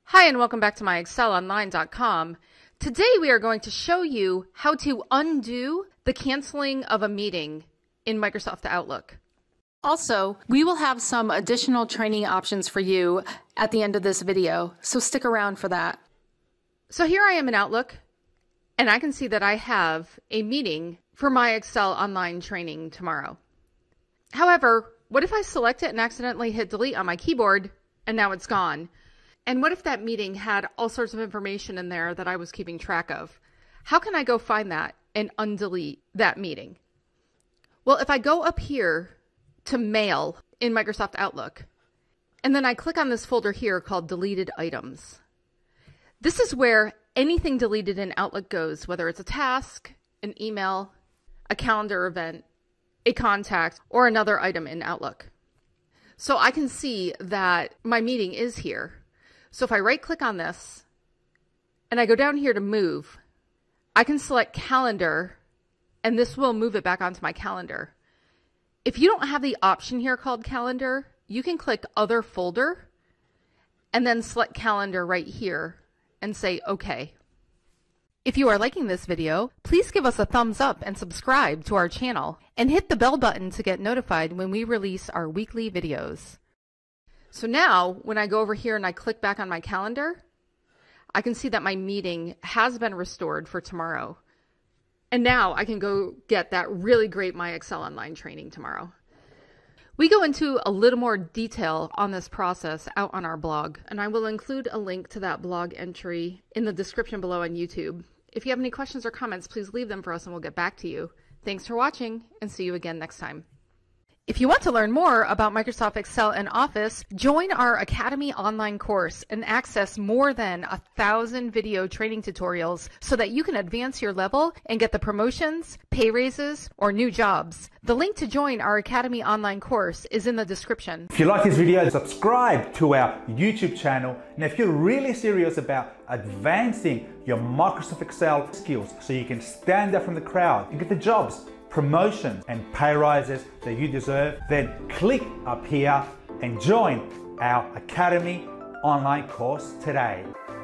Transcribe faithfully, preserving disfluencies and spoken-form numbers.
Hi, and welcome back to My Excel Online dot com. Today we are going to show you how to undo the canceling of a meeting in Microsoft Outlook. Also, we will have some additional training options for you at the end of this video, so stick around for that. So here I am in Outlook, and I can see that I have a meeting for My Excel Online training tomorrow. However, what if I select it and accidentally hit delete on my keyboard, and now it's gone? And what if that meeting had all sorts of information in there that I was keeping track of? How can I go find that and undelete that meeting? Well, if I go up here to Mail in Microsoft Outlook, and then I click on this folder here called Deleted Items. This is where anything deleted in Outlook goes, whether it's a task, an email, a calendar event, a contact, or another item in Outlook. So I can see that my meeting is here. So if I right click on this and I go down here to move, I can select calendar and this will move it back onto my calendar. If you don't have the option here called calendar, you can click other folder and then select calendar right here and say okay. If you are liking this video, please give us a thumbs up and subscribe to our channel and hit the bell button to get notified when we release our weekly videos. So now, when I go over here and I click back on my calendar, I can see that my meeting has been restored for tomorrow. And now I can go get that really great My Excel Online training tomorrow. We go into a little more detail on this process out on our blog, and I will include a link to that blog entry in the description below on YouTube. If you have any questions or comments, please leave them for us and we'll get back to you. Thanks for watching, and see you again next time. If you want to learn more about Microsoft Excel and Office, join our Academy online course and access more than a thousand video training tutorials so that you can advance your level and get the promotions, pay raises, or new jobs. The link to join our Academy online course is in the description. If you like this video, subscribe to our YouTube channel. And if you're really serious about advancing your Microsoft Excel skills so you can stand out from the crowd and get the jobs, promotions and pay rises that you deserve, then click up here and join our Academy online course today.